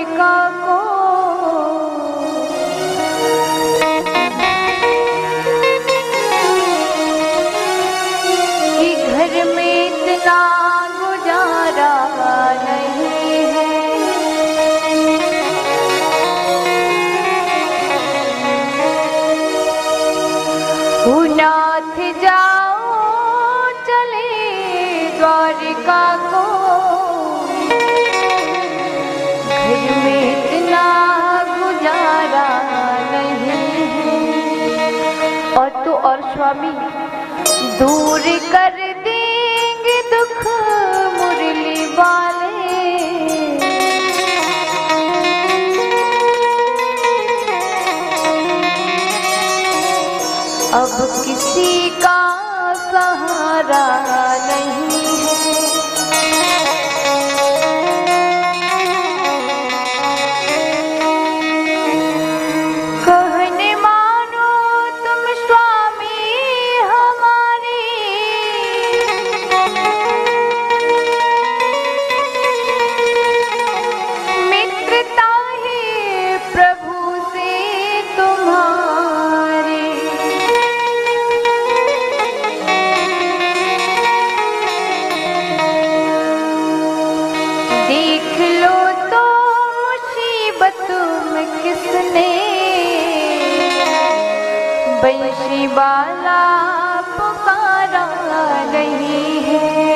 द्वारिका को। कि घर में इतना गुजारा नहीं है। नाथ जाओ चले द्वारिका को। घर में इतना गुजारा नहीं है। और तो और स्वामी दूर कर देंगे दुख मुरली वाले। अब किसी का सहारा नहीं है। कहने मानो तुम स्वामी हमारी। मित्रता है प्रभु से तुम्हारी। देख लो तो मुसीबत में किसने बंशी वाला पुकारा नहीं है।